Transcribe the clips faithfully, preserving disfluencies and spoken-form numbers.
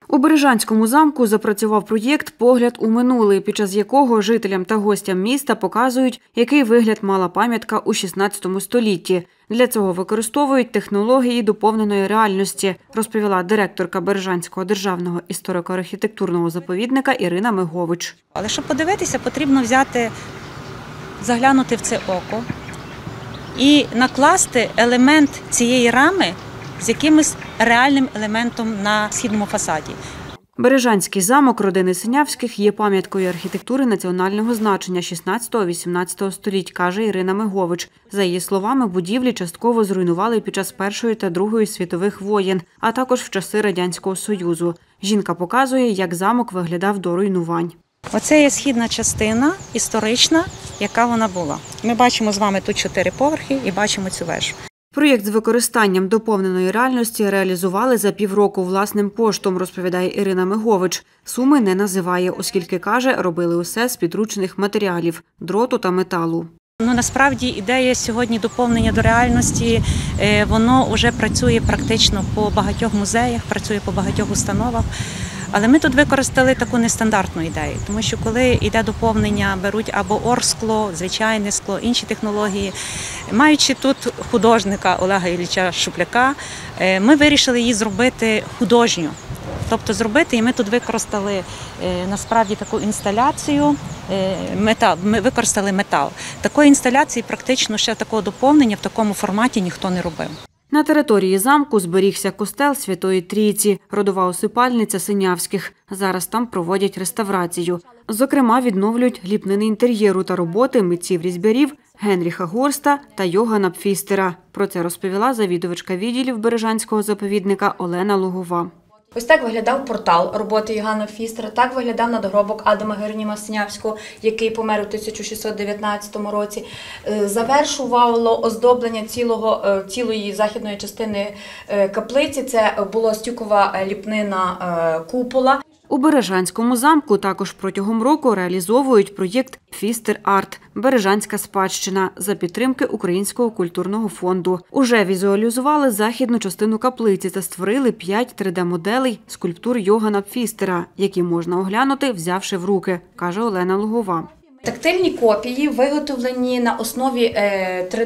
У Бережанському замку запрацював проєкт «Погляд у минуле», під час якого жителям та гостям міста показують, який вигляд мала пам'ятка у шістнадцятому столітті. Для цього використовують технології доповненої реальності, розповіла директорка Бережанського державного історико-архітектурного заповідника Ірина Мигович. Але щоб подивитися, потрібно взяти, заглянути в це око і накласти елемент цієї рами з якимось реальним елементом на східному фасаді. Бережанський замок родини Синявських є пам'яткою архітектури національного значення шістнадцятого-вісімнадцятого століть, каже Ірина Мигович. За її словами, будівлі частково зруйнували під час Першої та Другої світових воєн, а також в часи Радянського Союзу. Жінка показує, як замок виглядав до руйнувань. Оце є східна частина, історична, яка вона була. Ми бачимо з вами тут чотири поверхи і бачимо цю вежу. Проєкт з використанням доповненої реальності реалізували за півроку власним коштом, розповідає Ірина Мигович. Суми не називає, оскільки, каже, робили усе з підручних матеріалів – дроту та металу. Ну, насправді ідея сьогодні доповнення до реальності, воно вже працює практично по багатьох музеях, працює по багатьох установах. Але ми тут використали таку нестандартну ідею, тому що коли йде доповнення, беруть або оргскло, звичайне скло, інші технології. Маючи тут художника Олега Ілліча Шупляка, ми вирішили її зробити художньо. Тобто зробити, і ми тут використали насправді таку інсталяцію, метал, ми використали метал. Такої інсталяції практично ще такого доповнення в такому форматі ніхто не робив. На території замку зберігся костел Святої Трійці, родова усипальниця Синявських. Зараз там проводять реставрацію. Зокрема, відновлюють ліпнини інтер'єру та роботи митців-різьбярів Генріха Горста та Йогана Пфістера. Про це розповіла завідувачка відділів Бережанського заповідника Олена Лугова. Ось так виглядав портал роботи Йогана Пфістера, так виглядав надгробок Адама Героніма Синявського, який помер у тисяча шістсот дев'ятнадцятому році. Завершувало оздоблення цілого, цілої західної частини каплиці, це була стюкова ліпнина купола. У Бережанському замку також протягом року реалізовують проєкт «Пфістер Арт» – «Бережанська спадщина» за підтримки Українського культурного фонду. Уже візуалізували західну частину каплиці та створили п'ять три де-моделей скульптур Йогана Пфістера, які можна оглянути, взявши в руки, каже Олена Лугова. Тактильні копії виготовлені на основі три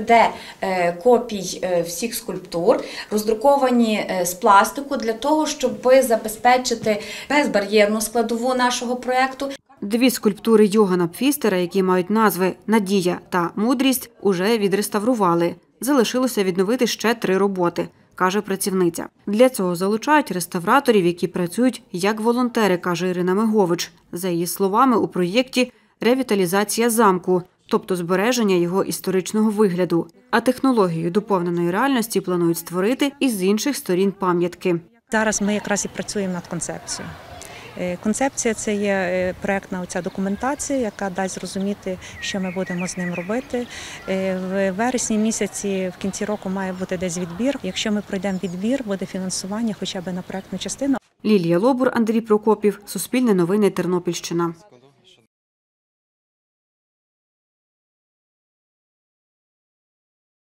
де-копій всіх скульптур, роздруковані з пластику для того, щоб забезпечити безбар'єрну складову нашого проєкту. Дві скульптури Йогана Пфістера, які мають назви «Надія» та «Мудрість», уже відреставрували. Залишилося відновити ще три роботи, каже працівниця. Для цього залучають реставраторів, які працюють як волонтери, каже Ірина Мигович. За її словами, у проєкті ревіталізація замку, тобто збереження його історичного вигляду. А технологію доповненої реальності планують створити із інших сторін пам'ятки. Зараз ми якраз і працюємо над концепцією. Концепція – це є проєктна оця документація, яка дасть зрозуміти, що ми будемо з ним робити. В вересні місяці, в кінці року, має бути десь відбір. Якщо ми пройдемо відбір, буде фінансування хоча б на проєктну частину. Лілія Лобур, Андрій Прокопів, Суспільне новини, Тернопільщина.